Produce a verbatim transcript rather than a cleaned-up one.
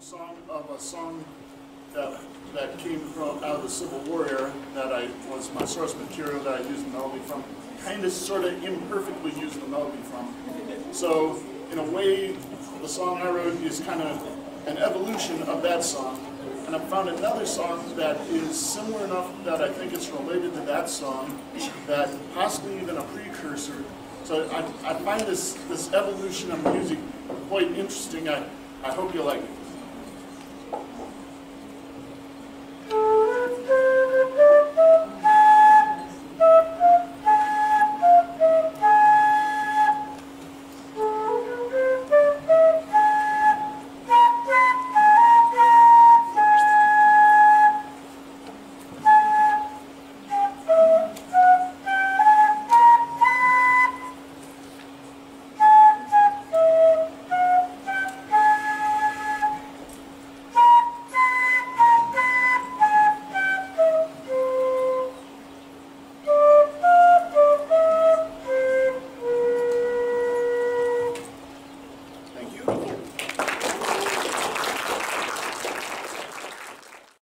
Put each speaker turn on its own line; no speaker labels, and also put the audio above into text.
song of a song that that came from out of the Civil War era that I was my source material that I used the melody from. Kind of, sort of, imperfectly used the melody from. So, in a way, the song I wrote is kind of an evolution of that song. And I found another song that is similar enough that I think it's related to that song, that possibly even a precursor. So I, I find this, this evolution of music quite interesting. I, I hope you like it. Thank you.